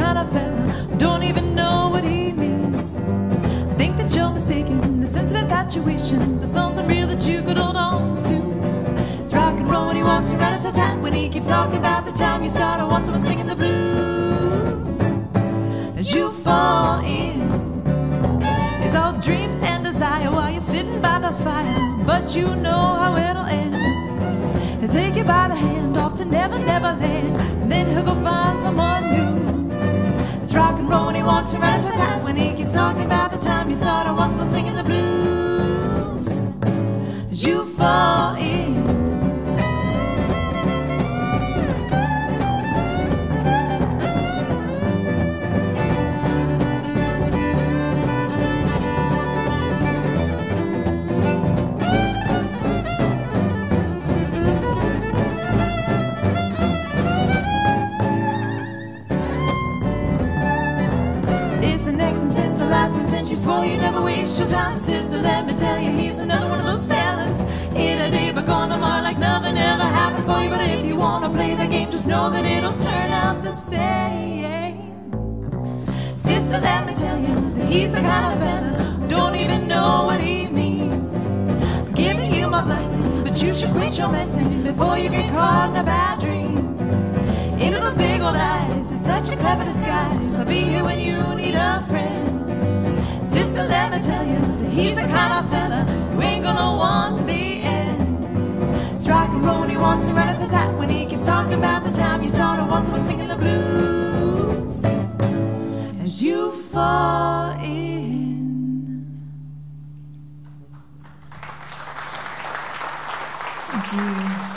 kind of fella, don't even know what he means. I think that you're mistaken the sense of infatuation for something real that you could hold on to. It's rock and roll when he walks around at the time, when he keeps talking about the time you started once someone singing the blues. As you fall in, it's all dreams and desire while you're sitting by the fire, but you know how it'll end. He'll take you by the hand off to Never Never Land, and then he'll go find someone new. It's rock and roll when he walks around at the time, when he keeps talking about the time you started once was singing the blues. As you fall in, you swore you'd never waste your time, sister, let me tell you, he's another one of those fellas. In a day, but gone tomorrow like nothing ever happened for you. But if you wanna play the game, just know that it'll turn out the same. Sister, let me tell you that he's the kind of fella, don't even know what he means. I'm giving you my blessing, but you should quit your messing before you get caught in a bad dream. Into those big old eyes, it's such a clever disguise. I'll be here when you need a friend. Sister, let me tell you that he's the kind of fella who ain't gonna want the end. It's rock and roll when he walks around at the time, when he keeps talking about the time you started once was singing the blues. As you fall in. Thank you.